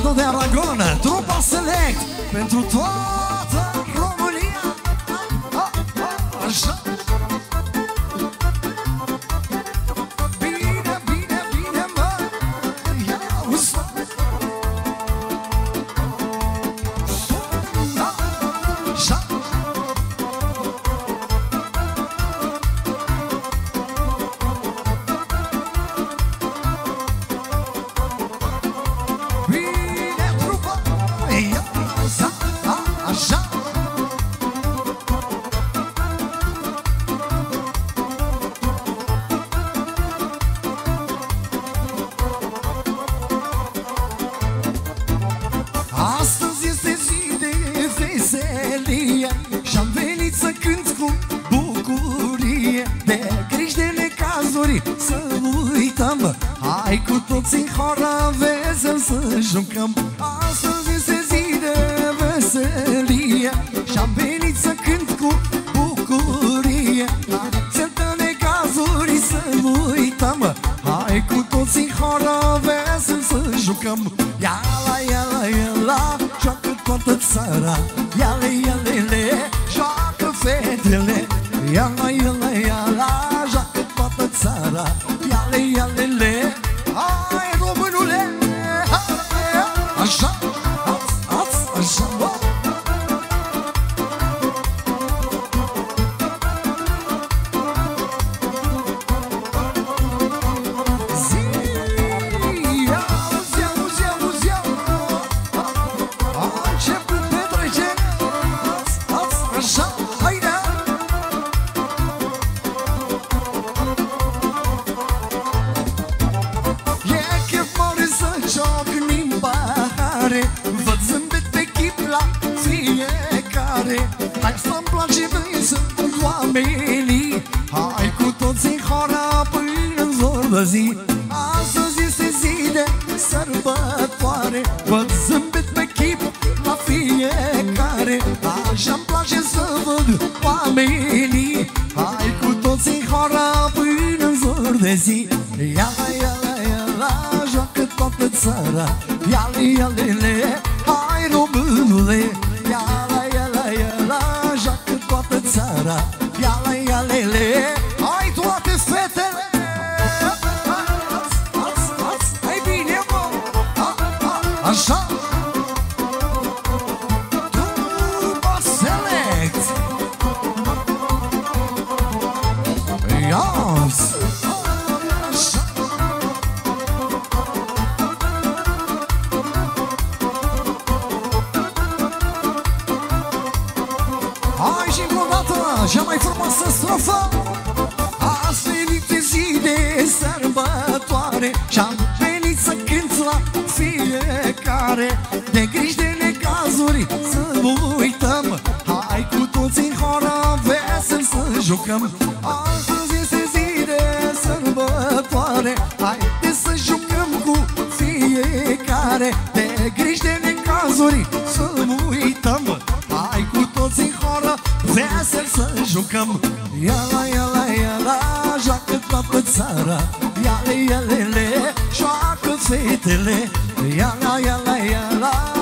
Radu de Aragon, trupa Select, pentru toată România. Așa. Bine, bine, bine, mă, ia uzi. Așa. Astăzi este zi de veselie și-am venit să cânt cu bucurie. De griji, de necazuri să uităm, hai cu toți în hora vesel să jucăm. Astăzi este zi de veselie și-am venit să cânt cu bucurie. Certă necazuri să uităm, hai cu toți în hora vesel să jucăm. Ia la, ia la, ia la, joacă toată țara. Ia le, ia le, le, joacă fetele. Ia la, ia la, ia la, joacă toată țara. Ia le, ia le, le, hai românule. Așa, așa. Văd zâmbet pe chip la fiecare. Hai să-mi place să oamenii. Hai cu toți în hora până-n zor de zi. Astăzi este zi de sărbătoare. Văd zâmbet pe chip la fiecare. Așa-mi place să văd oamenii. Hai cu toți în hora până-n zor de zi. Ia la, ia la, ia la, joacă toată țara. Ia le, ia le, le, hai românule. Ia la, ia la, ia la, joacă toată țara. Ia la, ia le, le, hai toate fetele. Hai bine, mă. Așa. Trupa Select. Ia-ți. Cea mai frumoasă strofă. Azi venit zi de sărbătoare și-am venit să cânt la fiecare. De griji, de necazuri să uităm, hai cu toți în hora vesel să jucăm. Astăzi este zi de sărbătoare, haide să jucăm cu fiecare. De griji, de necazuri să uităm, hai cu toți în hora vesel să jucăm. Ia la, ia la, ia la, joacă toată țara. Ia le, ia le, le, joacă fetele. Ia la, ia la, ia la,